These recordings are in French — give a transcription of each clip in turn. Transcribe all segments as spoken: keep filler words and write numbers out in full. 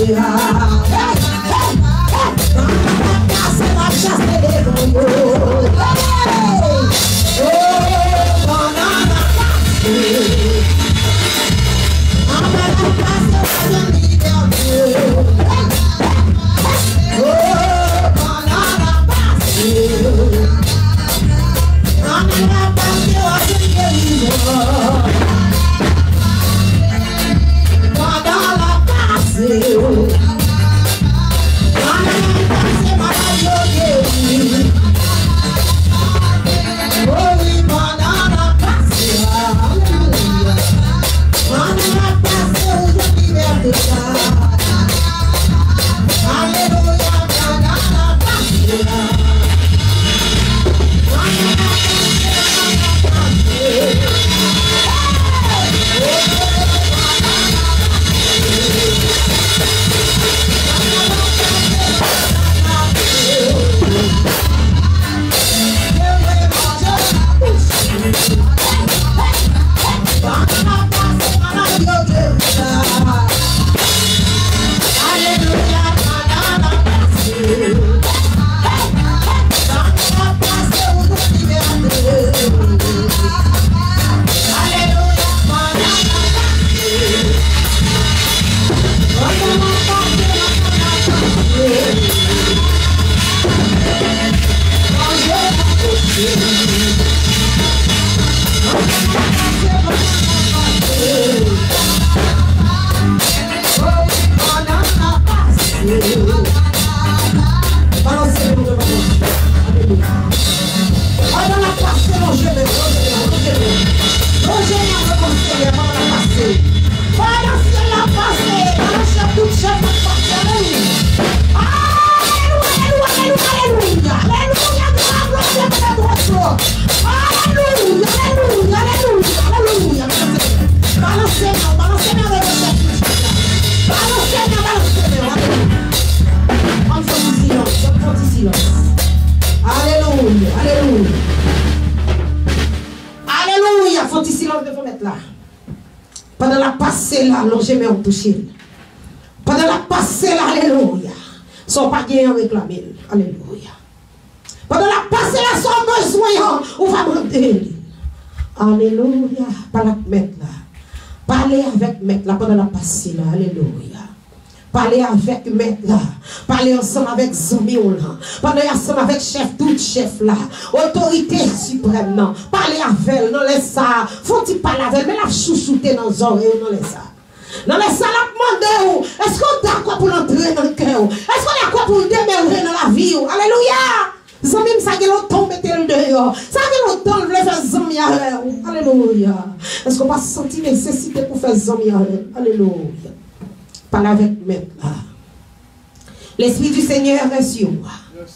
Pendant la passée là, l'on jamais touché. Pendant la passée là, alléluia. Son pas bien réclamé. Alléluia. Pendant la passée là, son besoin, on va monter. Alléluia. Par la mettre là. Parlez avec maître là pendant la passée là. Alléluia. Parlez avec maître là. Parlez ensemble avec Zamion là. Parlez ensemble avec chef, tout chef là. Autorité suprême là. Parlez avec elle. Non laisse ça. Faut-il parler avec elle. Mais la chouchouter dans les oreilles. Non laisse ça. Non laisse ça la demander. Est-ce qu'on est d'accord pour l'entrer dans le cœur? Est-ce qu'on est d'accord pour demeurer dans la vie? Alléluia. Zamion ça qui l'automne mettez le dehors. Ça qui l'automne veut faire Zamion. Alléluia. Est-ce qu'on va sentir nécessité pour faire Zamion? Alléluia. Parle avec maître là. L'Esprit du Seigneur est sur moi.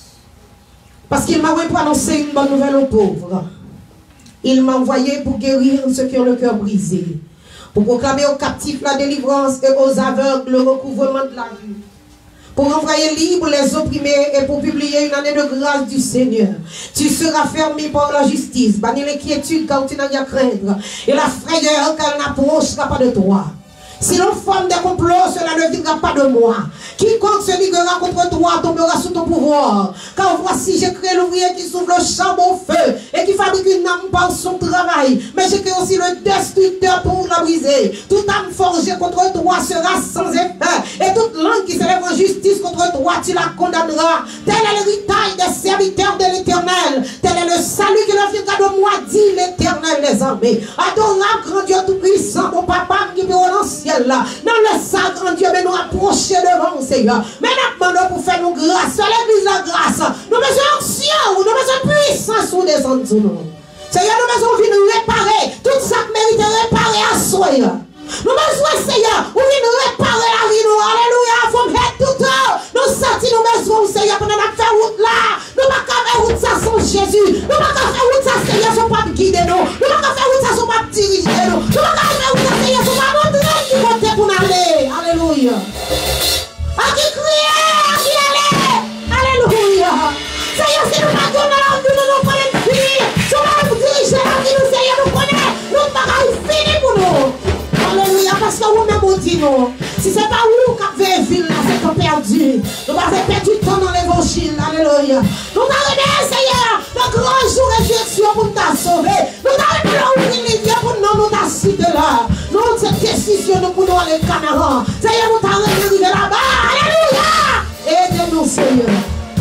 Parce qu'il m'a envoyé pour annoncer une bonne nouvelle aux pauvres. Il m'a envoyé pour guérir ceux qui ont le cœur brisé. Pour proclamer aux captifs la délivrance et aux aveugles le recouvrement de la vue. Pour envoyer libre les opprimés et pour publier une année de grâce du Seigneur. Tu seras fermé par la justice, banni l'inquiétude car tu n'as rien à craindre. Et la frayeur car elle n'approchera pas de toi. Si l'on forme des complots, cela ne viendra pas de moi. Quiconque se liguera contre toi tombera sous ton pouvoir. Car voici, j'ai créé l'ouvrier qui souffle le charbon au feu et qui fabrique une âme par son travail. Mais j'ai créé aussi le destructeur pour la briser. Toute âme forgée contre toi sera sans effet. Et toute langue qui s'élève en justice contre toi, tu la condamneras. Tel est l'héritage des serviteurs de l'Éternel. Tel est le salut qui leur viendra de moi, dit l'Éternel des armées. Adorable, grand Dieu tout-puissant, mon papa qui peut renoncer. Là. Dans le sang, grand Dieu, mais nous approcher devant le Seigneur. Mais nous demandons pour faire nos grâces, l'église de grâce. Nous besoin d'action, nous besoin de puissance pour descendre sur nous. Seigneur, nous besoin de nous réparer. Tout ça qui mérite réparer à soi. Nous besoin, Seigneur, nous venons réparer la vie. Nous, alléluia, il faut mettre tout le temps. Nous sortir, nous besoin, Seigneur, pendant la faire route là. Nous ne pouvons pas faire route ça sans Jésus. Nous ne pouvons pas faire route ça, Seigneur, sans pas guider nous. Nous ne pouvons pas faire route ça sans pas diriger nous. Nous ne pouvons pas faire route ça, Seigneur, sans pas montrer qui compte pour nous aller. Alléluia. À qui crier, à qui aller. Alléluia. Seigneur, si nous partons dans la vie, nous nous prenons fini. Si nous nous diriger la vie, nous, Seigneur, nous connaissons. Nous ne pouvons pas finir pour nous. Alléluia, parce que vous-même vous dites nous. Si ce n'est pas où qui avez ville, c'est qu'on perdu. Nous avons perdu du temps dans l'évangile. Alléluia. Nous avons aimé, Seigneur, le grand jour de résurrection pour nous sauver. Nous avons aimé l'ouvrir pour nous nous citer là. Nous avons cette décision nous pour nous aller au Canada. Seigneur, nous avons arrivé là-bas. Alléluia. Aidez-nous, Seigneur.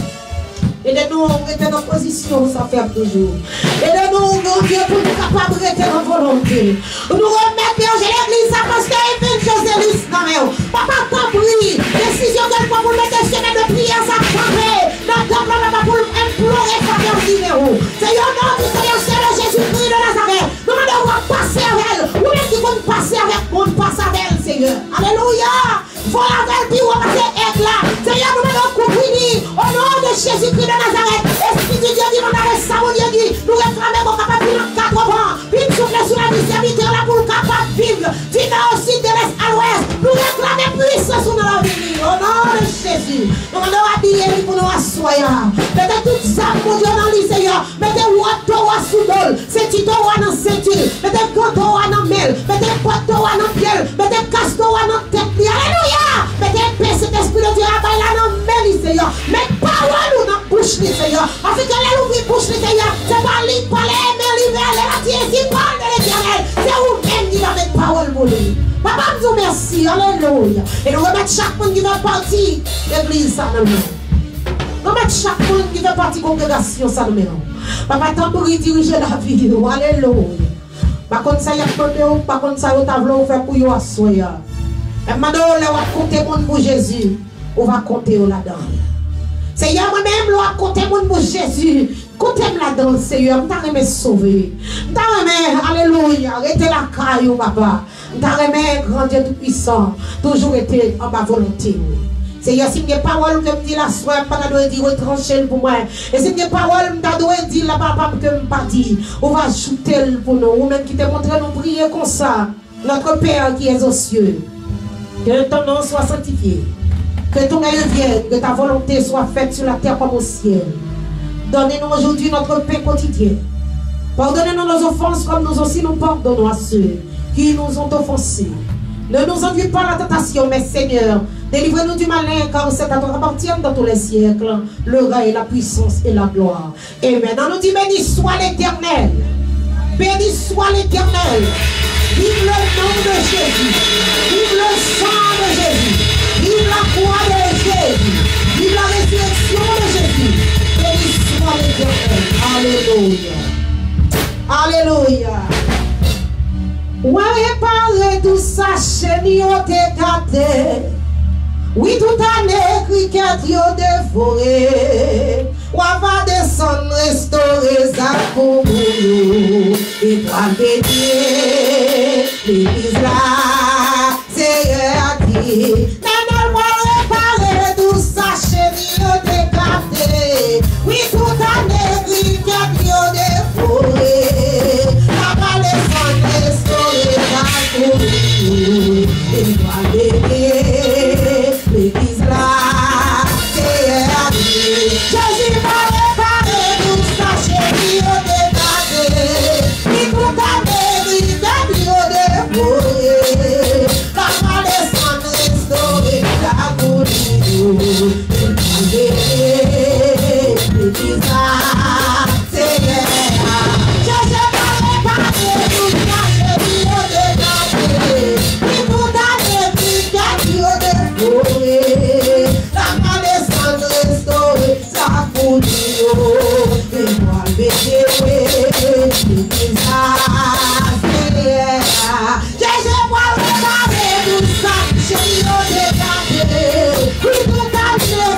Aidez-nous à rester dans la position où ça fait toujours. Aidez-nous, mon Dieu, pour nous capables de rester dans la volonté. Nous remettons l'église à parce qu'il y a une chose de l'islam. Papa, t'en prie. Décision qu'elle prend pour mettre des semaines de prière, ça tomber. Notre temple, papa, pour implorer faveur numéro. Seigneur, non, du Seigneur, c'est le Jésus-Christ de Nazareth. Nous devons passer avec elle. Ou même qui vont passer avec nous, passe avec elle, Seigneur. Alléluia. Faut la faire, puis on va passer avec là. Seigneur, nous devons couvrir au nom de Jésus-Christ de Nazareth. Esprit de Dieu dit, mon arrêt, ça, mon Dieu dit, nous réclamons qu'on capable de vivre quatre-vingts. Puis nous souffler sur la vie serviteur là pour le capable de vivre. Du nord au sud, de l'est à l'ouest. Nous réclamons puissance dans la vie. Au nom de Jésus. Nous devons habiller pour nous asseoir. Mettez tout ça, mon Dieu, dans le Seigneur. Mettez ouato à sous-dol. C'est tito à dans ceinture. Mettez ganto à dans mêle. Mettez poteau à dans pied. Mettez casto à dans tête. Alléluia. Mettez paix, cet esprit de Dieu là dans mêle, Seigneur. Mettez parole ou dans bouche, Seigneur. Afin que elle ouvre bouche, Seigneur. C'est pas lui parler, mais lui vers la terre. Si parle de l'éternel. C'est vous-même qui va mettre parole pour lui. Papa, nous vous merci. Alléluia. Et nous remettons chaque monde qui fait partie l'église, ça nous met. Nous remettons chaque monde qui fait partie de la congrégation, ça nous met. Papa, tant pour y diriger la vie. Alléluia. Par contre, ça y a demandé, par contre, ça y a tableau fait pour y asseoir. Et maintenant, on va compter monde pour Jésus. On va compter là-dedans. Seigneur, moi-même, je vais compter monde pour Jésus. Comptez là-dedans, Seigneur. Je vais me sauver. Je vais, alléluia, arrêtez la caille, papa. Je vais, grand Dieu tout-puissant, toujours été en ma volonté. Seigneur, si mes paroles que me dit la soirée, je ne dire retrancher pour moi. Et si mes paroles me dire la papa que me pas dit, on va ajouter pour nous. Ou même qui te montre nous prier comme ça. Notre Père qui est aux cieux. Que ton nom soit sanctifié. Que ton œil vienne. Que ta volonté soit faite sur la terre comme au ciel. Donnez-nous aujourd'hui notre paix quotidienne. Pardonnez-nous nos offenses comme nous aussi nous pardonnons à ceux qui nous ont offensés. Ne nous enduis pas la tentation, mais Seigneur, délivrez-nous du malin, car c'est à toi appartiennent dans tous les siècles le règne, la puissance et la gloire. Et maintenant nous dit, béni soit l'Éternel. Béni soit l'Éternel. Vive le nom de Jésus. Vive le sang de Jésus. Vive la croix de Jésus. Vive la résurrection de Jésus. Béni soit l'Éternel. Alléluia. Alléluia. Ouais, réparer tout ça, chérie, on t'est gâté. Oui, tout année, cricket, yo dévoré. On va descendre, restaurer ça pour nous. Et toi, bédier, l'église là, c'est qui. Maintenant, on va réparer tout ça, chérie, on t'est gâté. Oui, tout année, cricket, yo dévoré. On va descendre, restaurer ça pour nous. Et toi, bédier, l'église là, c'est qui. Jésus va réparer tout ça, chérie, au décadé. Il faut t'amener, il t'a mis au dévoyé. La main descend, restaurer la coulisse. Il va bénir, l'église là, c'est qui. Jésus va réparer tout ça, chérie, au décadé. Il faut t'amener, il t'a mis au dévoyé. La main descend, restaurer sa coulisse. Et moi, bébé, l'église là, c'est Jésus va réparer tout ça, chérie, au décadé. Oui, tout à fait,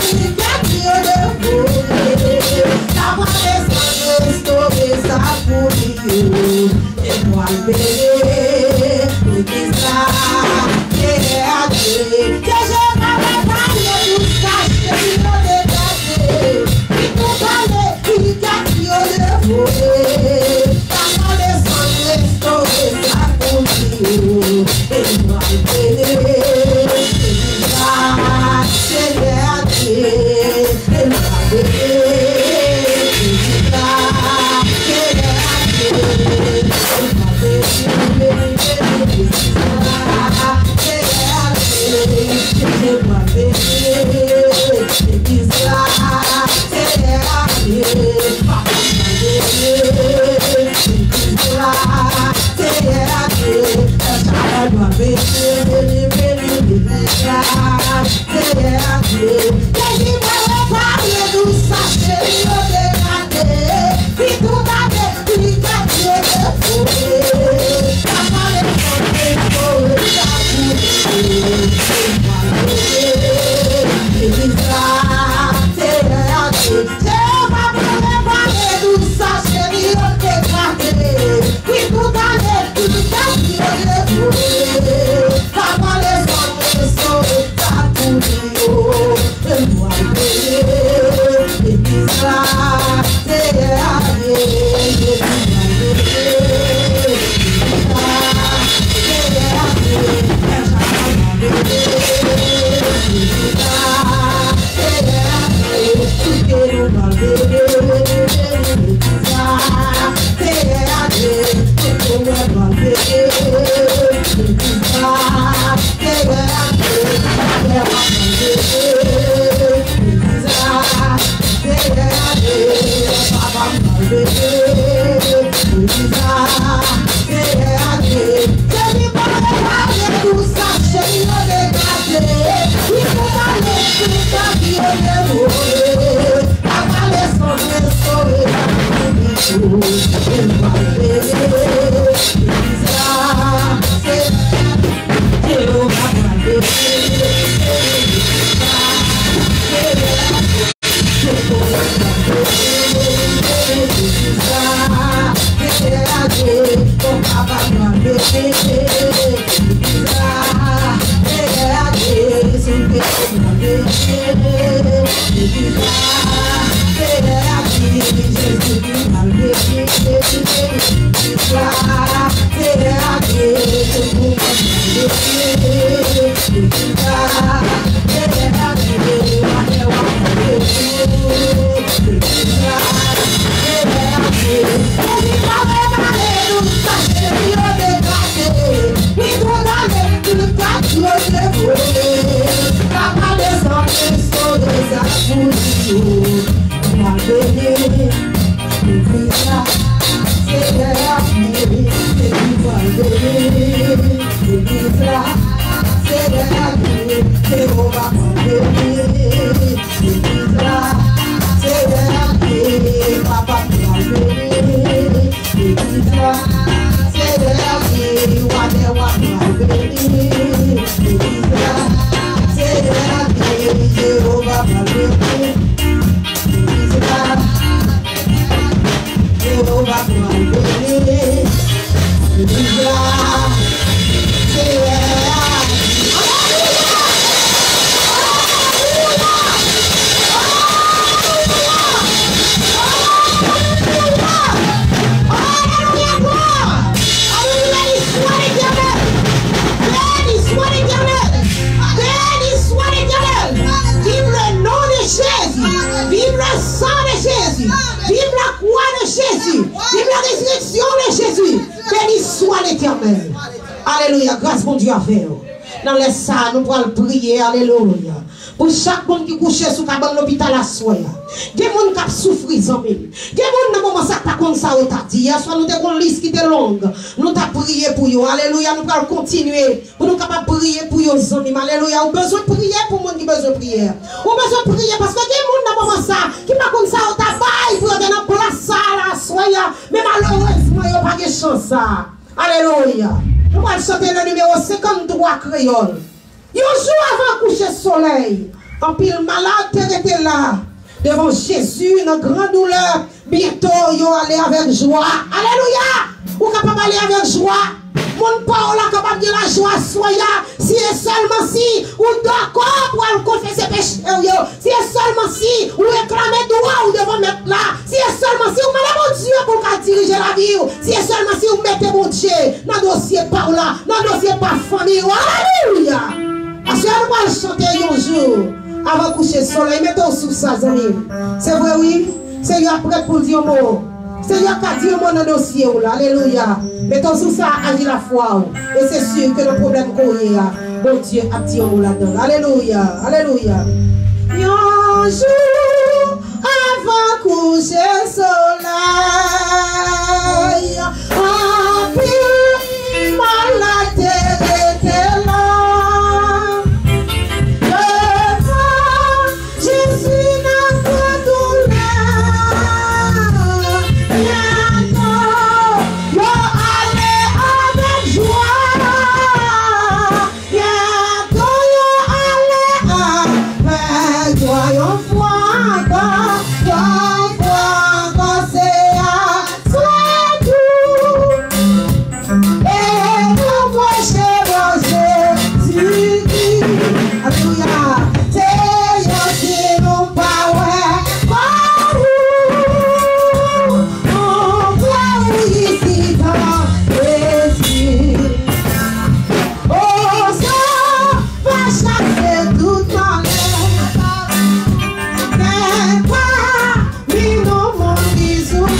Alléluia, grâce mon Dieu à faire. Dans les ça, nous pourrons prier, alléluia. Pour chaque monde qui couche sous cabane l'hôpital à soi. Des gens qui souffrent, des gens qui moment ça t'a comme ça, on t'a dit. Soit nous avons une liste qui est longue. Nous t'avons prié pour eux. Alléluia, nous allons continuer. Pour nous capables de prier pour eux, amis. Alléluia, on a besoin de prier pour les gens qui ont besoin de prier. On a besoin de prier parce que des gens dans moment ça, qui pas comme ça, on t'a baillé pour aller dans la place ça, là, soya. Mais malheureusement, il n'y a pas de chance ça. Alléluia. Nous allons chanter le numéro cinquante-trois créole. Il y a un jour avant coucher le soleil. En pile malade, était là. Devant Jésus, une grande douleur. Bientôt, ils vont aller avec joie. Alléluia. Vous êtes capable d'aller avec joie. Mon parole est capable de la joie. Soya. Si et seulement si. Ou d'accord pour confesser péché. Si et seulement si. Ou réclamer droit. Ou devant mettre là. Si et seulement si. Vous mettez mon Dieu pour diriger la vie. Si et seulement si. Vous mettez mon Dieu. Dans le dossier par là. Dans le dossier par famille. Alléluia. Parce que nous allons chanter un jour. Avant de coucher le soleil, mettons sous ça, amis. C'est vrai, oui. Seigneur prêt pour dire mot. Seigneur qui a dit mot dans le dossier. Alléluia. Mettons sous ça, agir la foi. Et c'est sûr que le problème qu'on a. Bon Dieu a dit en là-dedans. Alléluia. Alléluia. Un jour avant coucher soleil, un peu malade était là. Devant Jésus notre douleur, bientôt yo allé avec joie. Bientôt yo allé avec joie. Yo foi encore, yo foi encore, c'est à soi tout. Et nous prochain Jésus, alléluia, c'est yo qui nous parle, on voit ici dans l'esprit. Oh, ça va chasser toute malheur. N'est pas, mais non, mon bisou, moi.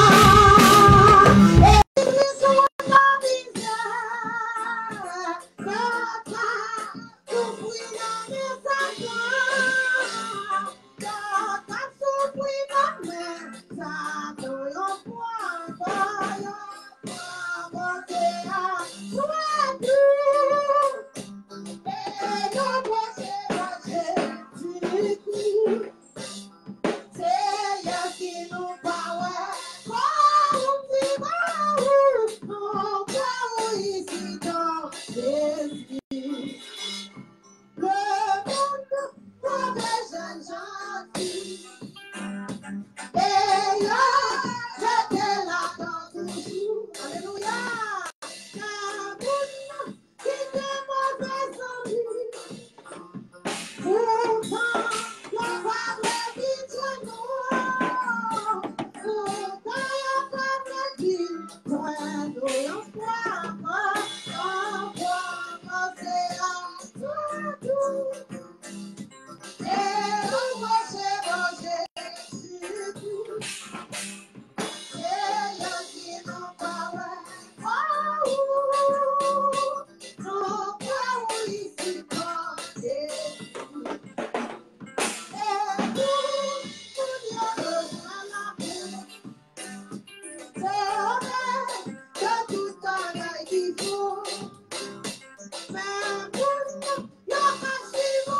Et ils sont dans misère. Papa, souffrir dans mes sacots. Papa, souffrir dans mes sacots. Yo, point, point, yo, point, c'est à toi, tout. Et yo, point, c'est à Jésus. Seigneur qui nous parle, comme tu vas, nous croyons ici dans l'esprit. Le monde pour des jeunes gentils. Et yo, j'étais là dans toujours. Alléluia. Un monde qui était mauvais amis. Pourtant, le Père dit Dieu non. Pourtant, le Père dit Dieu non. On croit encore, on croit encore, c'est à toi tout. Et on va chez Jésus tout. Seigneur qui nous parle, oh, nous croyons ici dans Jésus. Yo,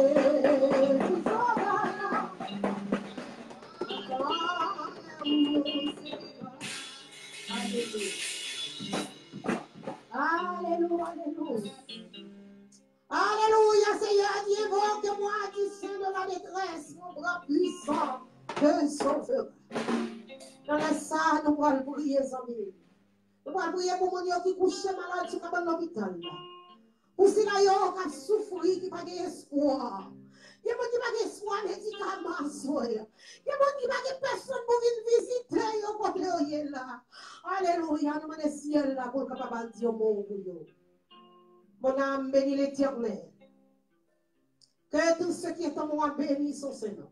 Alléluia, alléluia. Alléluia, Seigneur, Dieu, évoque-moi du sein de la détresse, mon bras puissant de sauveur. Dans la salle, nous allons prier, amis. Nous allons prier pour mon Dieu qui couche malade sur l'hôpital. Pour ceux qui ont souffert, qui n'ont pas d'espoir. Il y a des gens qui n'ont pas d'espoir médicalement. Il y a des gens qui n'ont pas personne pour venir visiter. Alléluia, nous sommes dans le ciel là pour capable dire mon Dieu. Mon âme bénit l'Éternel. Que tout ce qui est en moi bénisse son Seigneur.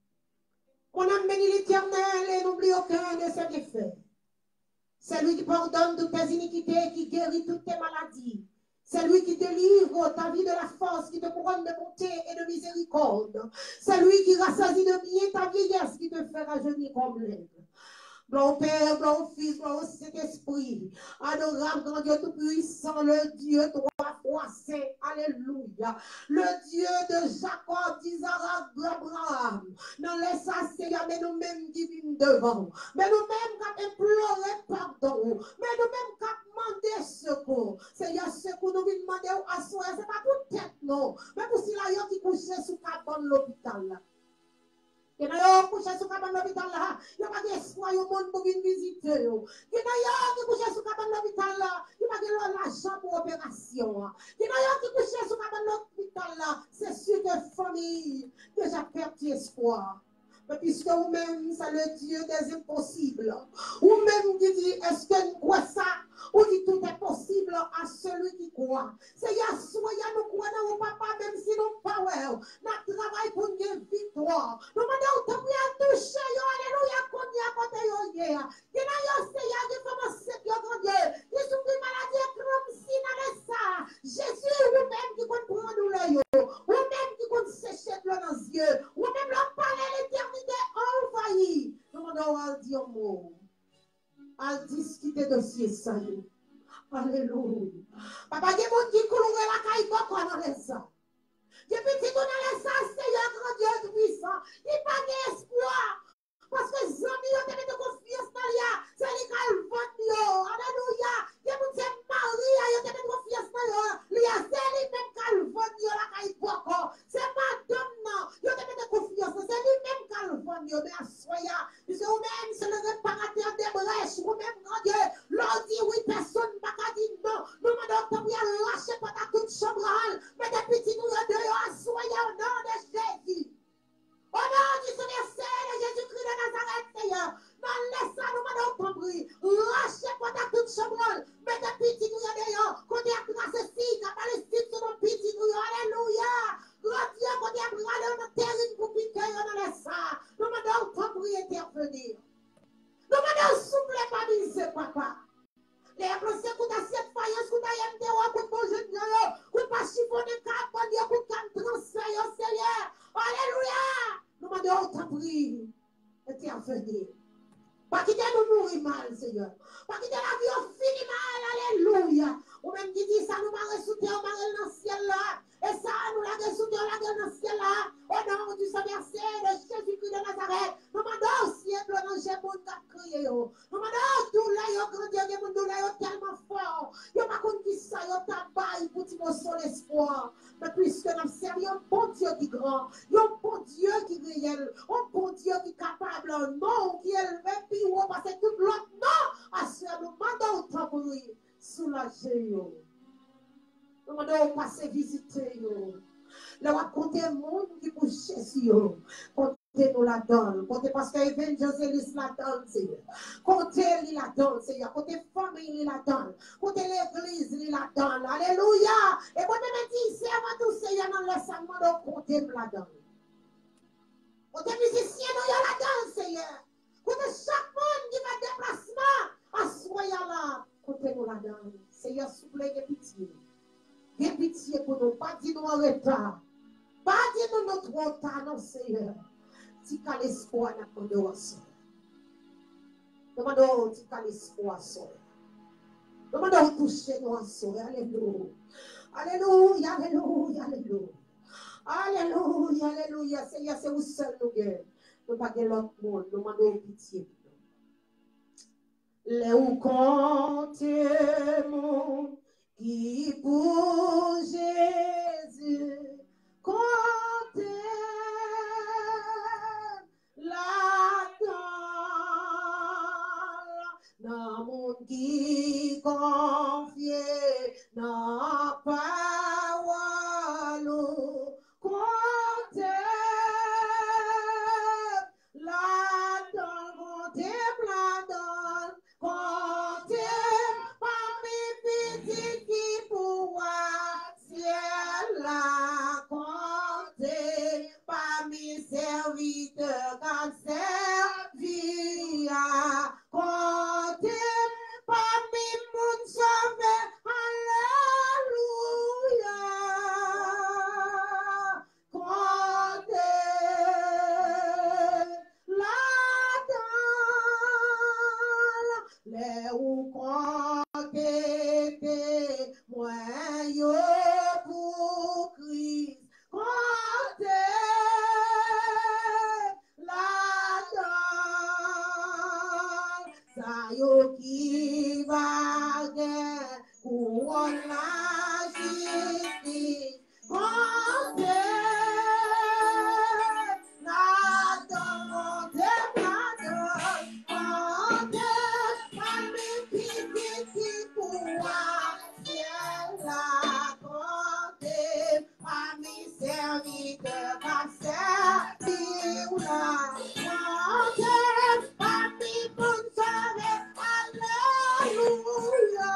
Mon âme bénit l'Éternel et n'oublie aucun de ses bienfaits. C'est lui qui pardonne toutes tes iniquités, qui guérit toutes tes maladies. C'est lui qui délivre ta vie de la force, qui te couronne de bonté et de miséricorde. C'est lui qui rassasie de bien ta vieillesse, qui te fait rajeunir comme l'aigle. Gloire au Père, gloire au Fils, gloire au Saint-Esprit. Adorable, grand Dieu tout-puissant, le Dieu trois fois saint. Alléluia. Le Dieu de Jacob, d'Isaac, d'Abraham. Non, laisse ça, Seigneur, mais nous-mêmes qui vîmes devant. Mais nous-mêmes qui imploré pardon. Mais nous-mêmes qui demandé secours. Seigneur, secours, nous vîmes demander à soi. Ce n'est pas pour tête, non. Mais pour si là, qui couchait sous cabane de l'hôpital. Il y a qui couchent sur cabane de l'hôpital là. Il n'y a pas d'espoir, il y a monde pour venir visiter. Il y a qui couchent sur cabane de l'hôpital là. Il n'y a pas l'argent pour opération. Il y a qui couchent sur cabane de l'hôpital là. C'est sûr que famille déjà perdu espoir. Mais puisque vous-même, c'est le Dieu des impossibles. Vous-même qui dit, est-ce que nous croyons ça? Ou dit tout est possible à celui qui croit. Seigneur, soyez nous croyons au papa, même si nous pas well. Nous travaillons pour une victoire. Nous demandons au temps à toucher, alléluia, qu'on y a côté hier. Il y a un Seigneur qui commence à grand Dieu. Qui souffre de maladie comme si n'allait ça. Jésus, vous-même qui compte prendre nous l'œil. Vous-même qui compte sécher de l'eau dans les yeux. Vous-même leur parler l'éternité envahie. Nous demandons à dire un mot. À discuter de dossier ça. Alléluia. Papa, il y a des gens qui coulent la caille beaucoup dans les ça. Depuis que tu as ça, Seigneur, grand Dieu tout-puissant, il n'y a pas d'espoir. Parce que les amis ont tellement de confiance dans lui. C'est lui qui a le vote. Alléluia. Il y a des gens qui sont mariés, ils ont tellement de confiance dans lui. C'est lui-même qui a le vote. La caille beaucoup. C'est madame, non. Ils ont tellement de confiance. C'est lui-même qui a le vote. Mais à soya, puisque vous-même, c'est le réparateur des brèches. Vous-même, grand Dieu, l'on dit oui, personne ne va dire non. Nous demandons que vous lâchez pas ta toute chambre. Mais depuis que nous avons deux, à soya au nom de Jésus. Au nom du Seigneur, de Jésus-Christ de Nazareth, Seigneur, non, laisse ça, nous m'en compris. Lâchez pas ta toute chambre, mais des petits nous d'ailleurs, qu'on est à grâce ici, qu'à Palestine, sur nos petits nous, alléluia. Grand Dieu, qu'on est à bras dans terrible pour piquer, on laisse ça. Nous m'en compris intervenir. Nous m'en souffler, pas misé, papa. Les procès qu'on a cette faillance, qu'on a M T O, qu'on a jeune, qu'on pas chiffonner, qu'on a qu'on a transfert, Seigneur. Alléluia. Nous demandons autant prier. Intervenir. Pas quitter nous mourir mal, Seigneur. Pas quitter la vie au fini mal. Alléluia. Ou même qui dit ça, nous m'avons ressuscité, on m'a dans le ciel là. Et ça, nous l'avons ressuscité, on l'a dans le ciel là. Au nom du Saint-Versé de Jésus-Christ de Nazareth. Nous demandons aussi un blanc dans le monde qui a crié. Nous demandons tout là, il y a grand Dieu, il y a tellement fort. Il n'y a pas contre qui ça, il y a tabac pour tirer son espoir. Mais puisque nous servons un bon Dieu qui est grand, un bon Dieu qui est réel, un bon Dieu qui est capable, un nom qui est élevé, puis on passe tout l'autre nom à ce que nous demandons autant pour lui. Soulager. Nous demandons passer visiter. Nous raconter le monde qui couche sur eux. Comptez-nous la donne. Comptez parce que l'évangéliste la donne, Seigneur. Comptez-lui la donne, Seigneur. Comptez famille la donne. Comptez l'église la donne. Alléluia. Et quand me dit, c'est avant tout, Seigneur, dans le serment, donc comptez-nous la donne. Comptez musiciens, nous la donne, Seigneur. Comptez chaque monde qui va déplacement. Assoyez là. Comptez-nous la donne. Seigneur, s'il vous plaît, pitié. Viens pitié pour nous, pas dire nous en retard. Pas dire nous notre retard, non, Seigneur. Si qu'à l'espoir, n'a pas de ressort. Demandons, si qu'à l'espoir, Seigneur. Demandons, toucher nous en Seigneur. Alléluia. Alléluia, alléluia, alléluia. Alléluia, alléluia. Seigneur, c'est vous seul nous guérir. Nous pas l'autre monde, nous demandons pitié. Les ou comptez mon qui pour Jésus comptez la dans mon qui confié n'a pas walou comptez la dans comptez la dans comptez parmi petits qui pouvoir ciel la comptez parmi serviteurs quand servia comptez parmi mon sauvé alléluia comptez la les ou comptez moi yo pour Christ comptez la ça yo qui va gagner couronne la justice comptez la comptez la comptez parmi qui pouvoir ciel la comptez parmi serviteurs par servir la comptez parmi bon sauvé alléluia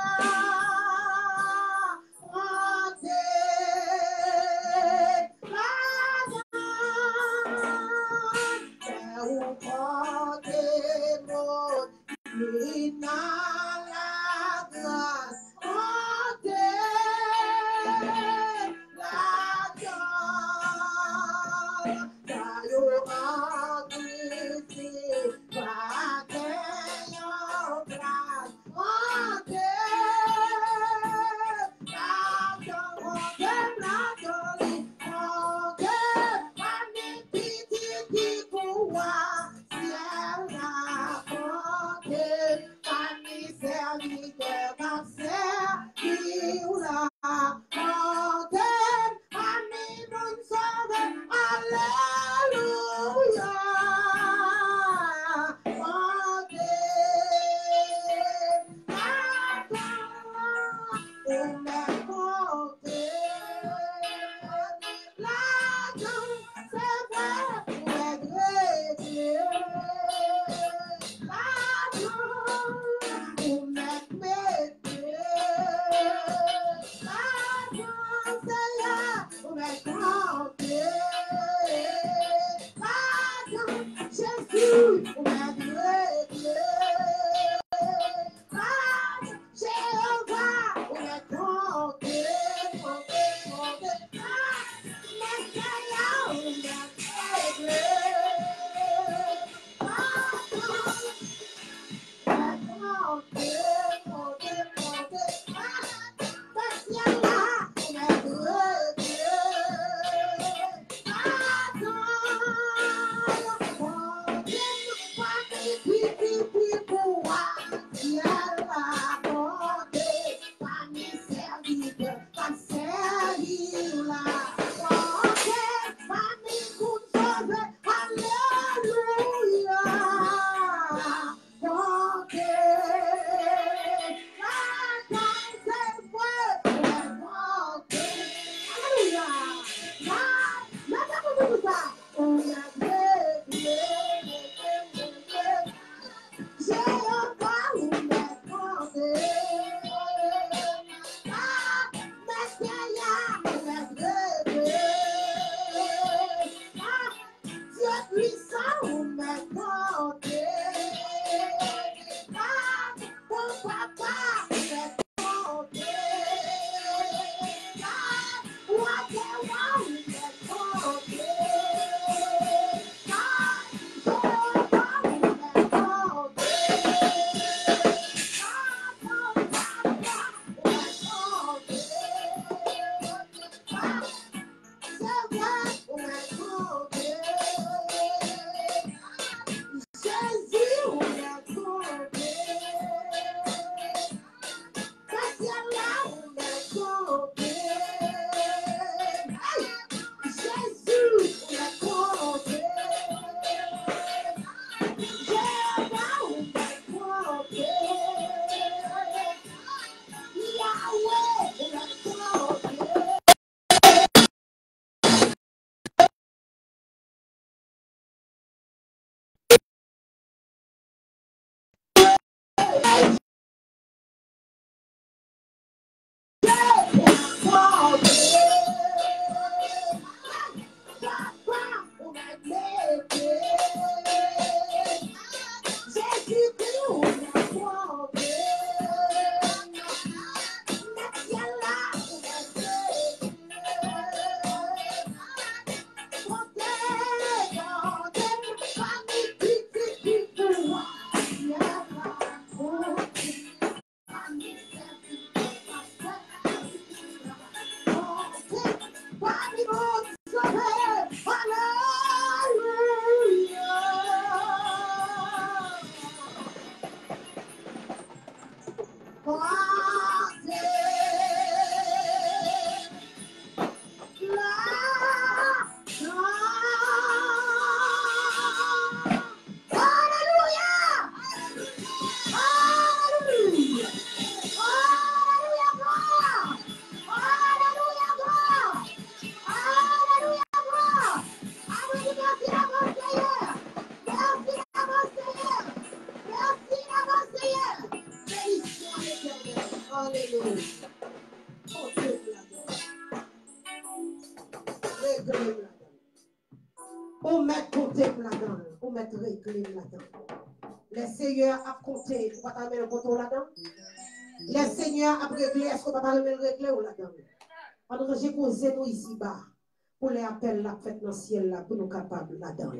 On met compter là-dedans. On met régler là-dedans. Les seigneurs a compté. Vous pas mettre le compte là-dedans? Les seigneurs a réglé. Est-ce qu'on va pas mettre le régler ou là-dedans? Parce que j'ai posé nous ici-bas pour les appels la fête dans le ciel là pour nous capables là-dedans.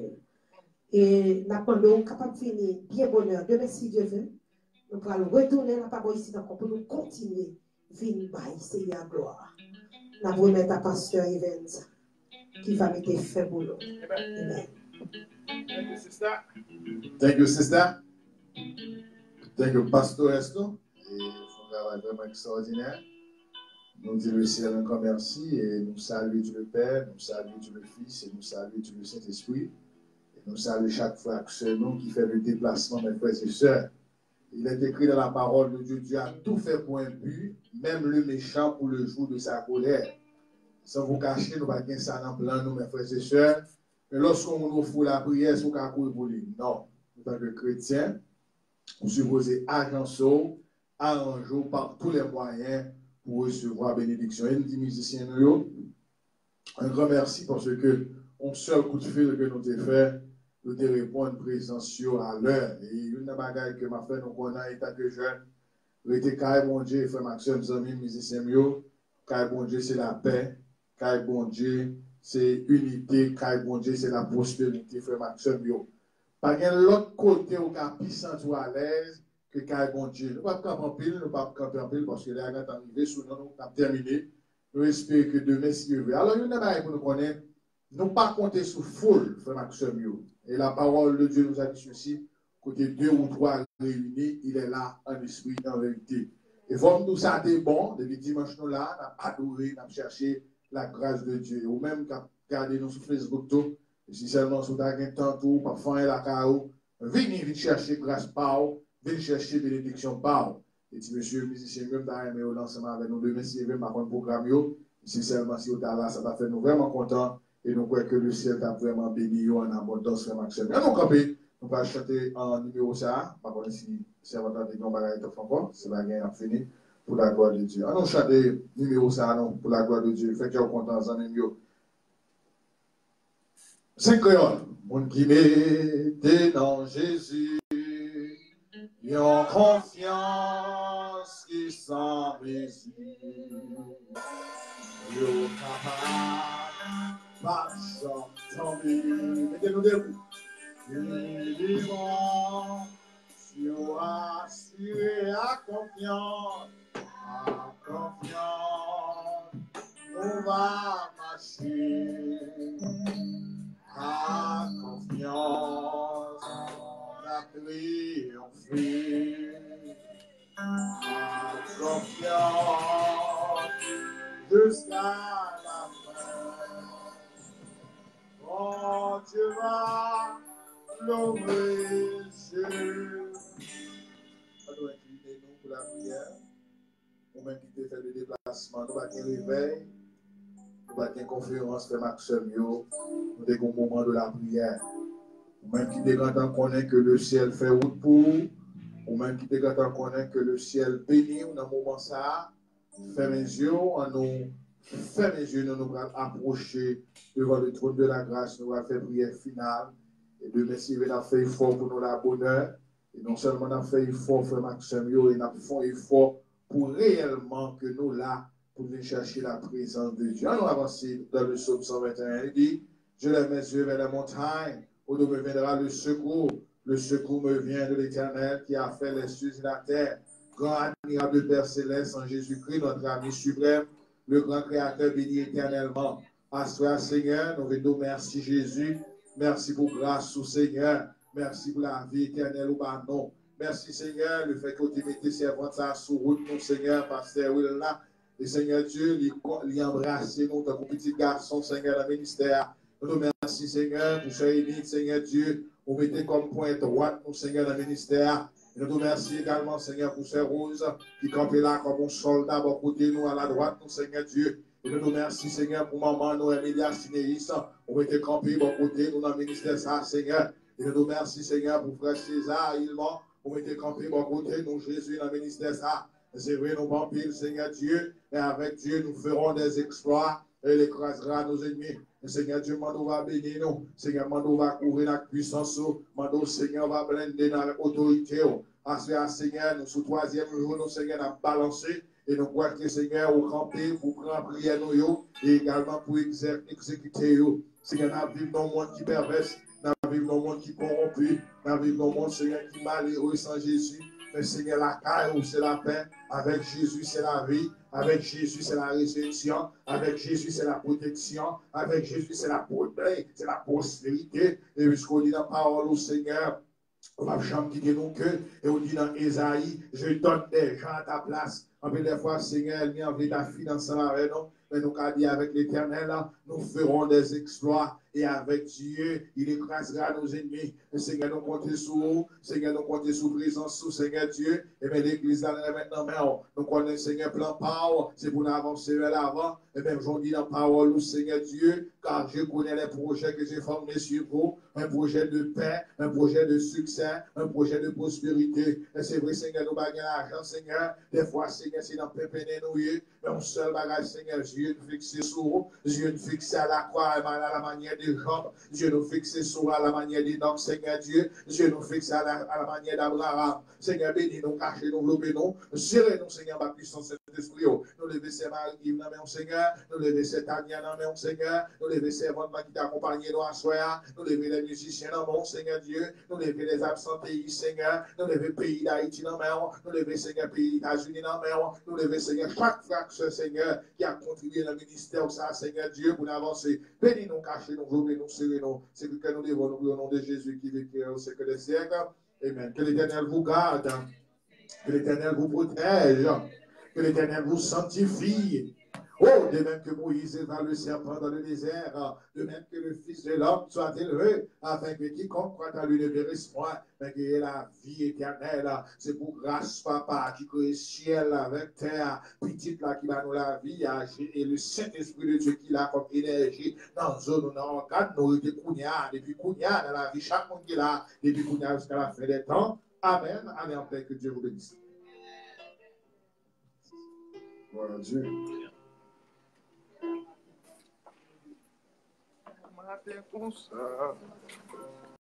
Et nous sommes capables de finir bien bonheur. Demain, si Dieu veut, nous allons retourner la parole ici encore pour nous continuer. Venir by Seigneur gloire. Nous allons remettre à Pasteur Evans qui va mettre fait boulot. Amen. Thank you, sister. Thank you, sister. Thank you, Pastor Esto. Et son travail vraiment extraordinaire. Nous disons le ciel encore merci et nous saluons Dieu le Père, nous saluons Dieu le Fils et nous saluons Dieu le Saint-Esprit. Et nous saluons chaque fois que c'est nous qui fait le déplacement, mes frères et sœurs. Il est écrit dans la parole de Dieu, Dieu a tout fait pour un but, même le méchant pour le jour de sa colère. Sans vous cacher, nous ne pouvons pas ça dans le plan, nous, mes frères et sœurs. Mais lorsqu'on nous fait la prière, c'est qu'on courir pour lui. Non. En tant que chrétien, vous supposez agencer, arranger par tous les moyens pour recevoir bénédiction. Et nous dit musiciens, nous, un grand merci parce que un seul coup de fil que nous avons fait, nous avons répondu présence à l'heure. Et une des bagailles que m'a fait, nous connaissons, étant que jeune, nous étions Kaye bon Dieu, frère Maxime, amis, musiciens, Kaye bon Dieu, c'est la paix. Kaye bon Dieu, c'est unité. Kaye bon Dieu, c'est la prospérité, frère Maxime. Pas de l'autre côté où on plus sentir à l'aise que Kaye bon Dieu. Nous ne pouvons pas camper en pile, nous ne pouvons pas camper en pile parce que les gens sont arrivés, sous nous, nous avons terminé. Nous espérons que demain, si Dieu veut. Alors, il y a une chose pour nous connaître. Nous ne pas compter sur foule, frère Maxime. Et la parole de Dieu nous a dit ceci, côté deux ou trois réunis, il est là en esprit, en vérité. Et comme nous ça été bon, depuis dimanche nous là, nous avons adoré, nous avons cherché la grâce de Dieu. Ou même quand regardez nous sur Facebook, tout, et si seulement si vous avez un temps, tout, parfois, la carreau, venez chercher grâce par vous, venez chercher bénédiction par vous. Et si monsieur le musicien, même dans aimé au lancement avec nous demain, si vous avez un programme, si seulement si vous êtes là, ça va faire nous vraiment contents. Et nous croyons que le ciel t'a vraiment béni en abondance, frère Maxime. Et nous camper, nous allons chanter en numéro ça. Par contre, si c'est important de nous bagailler encore, c'est la guerre fini pour la gloire de Dieu. Nous chanter numéro ça pour la gloire de Dieu. Fait que vous content, en numéro. Cinq créoles. Mon qui m'était dans Jésus, et en confiance qui s'en mesure. Yo capable. Marchons, tombés, mettez-nous debout. Vivons, sur assuré à confiance, à confiance, on va marcher. À confiance, on a triomphé. À confiance, jusqu'à la fin. Oh, tu vas louer Dieu. On doit incliner nous pour la prière. Nous même qui te fait le déplacement, nous avons un réveil, nous avons une conférence de Maxime, nous avons un moment de la prière. Nous même qui te content connaît que le ciel fait route pour vous, ou même qui te content connaît que le ciel bénit dans le moment ça, fait mes yeux, en nous. Fermez les yeux, nous nous allons approcher devant le trône de la grâce, nous allons faire prière finale. Et de merci, nous avons fait effort pour nous la bonheur. Et non seulement nous avons fait effort, frère Maxime, et nous avons fait effort pour réellement que nous là, pour venir chercher la présence de Dieu. Nous avançons dans le psaume cent vingt et un, il dit, je lève mes yeux vers la montagne, où me viendra le secours. Le secours me vient de l'Éternel qui a fait les cieux et la terre. Grand admirable Père céleste en Jésus-Christ, notre ami suprême. Le grand créateur béni éternellement. À toi, Seigneur, nous venons merci Jésus. Merci pour grâce au Seigneur. Merci pour la vie éternelle au non. Merci Seigneur, le fait que tu mettez servante ça sur route, mon Seigneur, pasteur Will là. Et Seigneur Dieu, lui embrasser nous, ton petit garçon, Seigneur, dans le ministère. Nous nous remercions, Seigneur, pour ce élite, Seigneur Dieu. Vous mettez comme point droite, mon Seigneur, dans le ministère. Et nous nous remercions également, Seigneur, pour ces roses qui campent là comme un soldat à côté nous, à la droite, nous, Seigneur Dieu. Et nous nous remercions, Seigneur, pour maman, nous, Emilia Sinéis, on mettez campé à côté nous, dans le ministère, ça, Seigneur. Et nous nous remercions, Seigneur, pour frère César, Ilman, on mettez campé à côté nous, Jésus, dans le ministère, ça. C'est vrai, nous pas pile, Seigneur Dieu, et avec Dieu, nous ferons des exploits et il écrasera nos ennemis. Seigneur Dieu, Mando va bénir nous. Seigneur, Mando va couvrir la puissance. Mando, Seigneur, va blender dans l'autorité. À Seigneur, nous, sous troisième jour, nous, Seigneur, a balancé. Et nous croyons que, Seigneur, au camper pour prendre prière nous, et également pour exécuter. Seigneur, nous vivons dans un monde qui perverse. Nous vivons dans un monde qui corrompu. Nous vivons dans un monde, Seigneur, qui malheureux sans Jésus. Mais Seigneur, la caille, c'est la paix. Avec Jésus, c'est la vie. Avec Jésus, c'est la résurrection. Avec Jésus, c'est la protection. Avec Jésus, c'est la c'est la prospérité. Et puisqu'on dit dans la parole au Seigneur, on va jamais quitter nos cœurs. Et on dit dans Ésaïe, je donne des gens à ta place. En plus des fois, Seigneur, il y a envie de financer avec nous. Mais nous, quand dit avec l'Éternel, nous ferons des exploits. Et avec Dieu, il écrasera nos ennemis. Et Seigneur, nous comptons sur vous. Seigneur, nous comptons sur présence, sur Seigneur Dieu. Et bien, l'Église là, maintenant, mais nous connaissons Seigneur plein power. C'est pour nous avancer vers l'avant. Et bien, j'en dis dans la parole au Seigneur Dieu, car je connais les projets que j'ai formés sur vous. Un projet de paix, un projet de succès, un projet de prospérité. Et c'est vrai, Seigneur, nous baguons l'argent, Seigneur. Des fois, Seigneur, c'est dans le pépéné nous. Mais un seul bagage, Seigneur, Dieu nous fixe sur vous. Dieu nous fixe à la croix, à la manière de Job. Dieu nous fixe sur à la manière d'Enoch, Seigneur Dieu. Dieu nous fixe à la, à la manière d'Abraham. Seigneur, bénis nous, cachez nous, développez nous. Serrez nous, Seigneur, ma puissance de l'esprit. Nous levez ces Marie-Yves dans main, Seigneur. Nous levez ces Tania dans main, Seigneur. Nous levez ces ventes qui t'accompagnent nous à soi. Nous levez les musiciens dans mon Seigneur Dieu. Nous levez les absentés, Seigneur. Nous levez le pays d'Haïti dans main. Nous levez, Seigneur, pays d'États-Unis dans main. Nous levez, Seigneur, chaque fracture, Seigneur, qui a contribué dans le ministère, ça, Seigneur Dieu, pour avancer. Bénis nous, cachez nous, ouvrez nous, serrez nous. C'est que nous devons nous au nom de Jésus qui vécut au siècle des siècles. Amen. Que l'Éternel vous garde. Que l'Éternel vous protège. Que l'Éternel vous sanctifie. Oh, de même que Moïse éleva le serpent dans le désert, de même que le Fils de l'homme soit élevé, afin que quiconque croit à lui ne périsse point, mais qu'il ait la vie éternelle. C'est pour grâce, Papa, qui crée ciel avec terre, petite là qui va nous la vie, et le Saint-Esprit de Dieu qui l'a comme énergie dans la zone, dans l'organe, nous était Kounia, depuis Kounia, dans la vie, chaque monde qui est là, depuis Kounia jusqu'à la fin des temps. Amen. Allez en paix, que Dieu vous bénisse. Voilà Dieu. Matin comme ça.